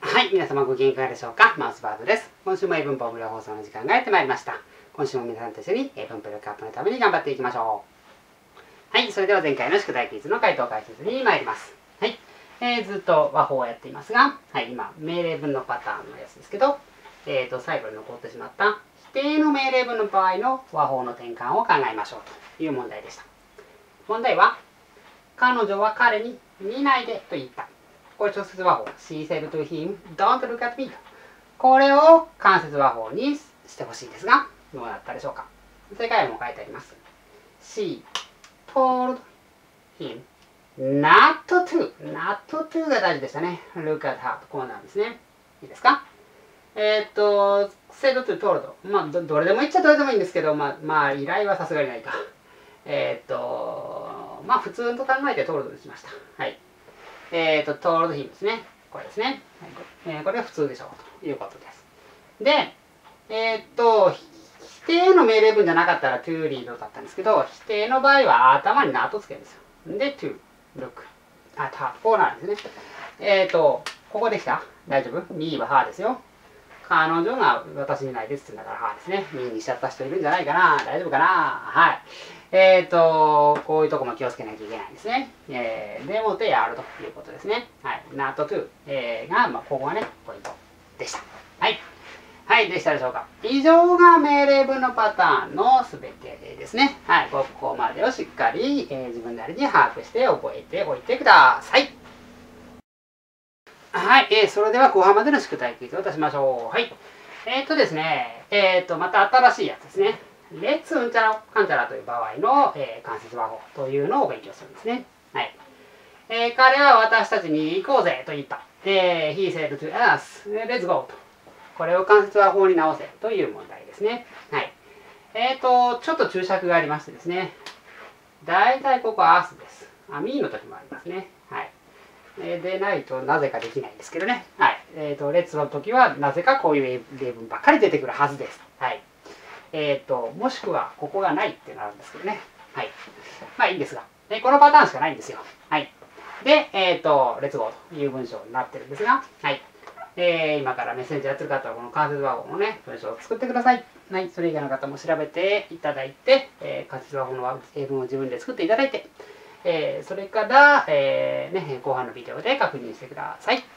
はい、皆様ご機嫌いかがでしょうか。マウスバードです。今週も英文法無料放送の時間がやってまいりました。今週も皆さんと一緒に英文プ力アップのために頑張っていきましょう。はい、それでは前回の宿題クイズの回答解説に参ります。はい、ずっと和法をやっていますが、はい、今、命令文のパターンのやつですけど、最後に残ってしまった否定の命令文の場合の和法の転換を考えましょうという問題でした。問題は、彼女は彼に見ないでと言った。これ直接和法。She said to him, don't look at me と。これを間接和法にしてほしいですが、どうなったでしょうか。正解も書いてあります。She told him not to。not to が大事でしたね。look at her とこうなんですね。いいですか。said to told。まあ、どれでもいいっちゃどれでもいいんですけど、まあ、依頼はさすがにないか。まあ、普通と考えて told にしました。はい。told him ですね。これですね。はい、これは普通でしょうということです。で、否定の命令文じゃなかったら to read だったんですけど、否定の場合は頭に not つけるんですよ。で、to look at her こうなるんですね。ここできた大丈夫 ?me は her ですよ。彼女が私にないですって言うんだから her ですね。me にしちゃった人いるんじゃないかな大丈夫かなはい。こういうとこも気をつけなきゃいけないんですね。でもってやるということですね。はい。not to、が、ここがね、ポイントでした。はい。はい、でしたでしょうか。以上が命令文のパターンのすべてですね。はい。ここまでをしっかり、自分なりに把握して覚えておいてください。はい。それでは後半までの宿題クイズを出しましょう。はい。ですね、また新しいやつですね。レッツうんちゃらかんちゃらという場合の、間接和法というのを勉強するんですね。はい。彼は私たちに行こうぜと言った。He said to us, let's go と。これを間接和法に直せという問題ですね。はい。ちょっと注釈がありましてですね。大体ここは us です。me の時もありますね。はい。でないとなぜかできないんですけどね。はい。let's の時はなぜかこういう例文ばっかり出てくるはずです。はい。もしくはここがないってなるんですけどね。はい。まあいいんですが、このパターンしかないんですよ。はい。で、レッツゴーという文章になってるんですが、はい。今からメッセンジャーやってる方はこの間接和法のね、文章を作ってください。はい。それ以外の方も調べていただいて、間接和法の英文を自分で作っていただいて、それから、後半のビデオで確認してください。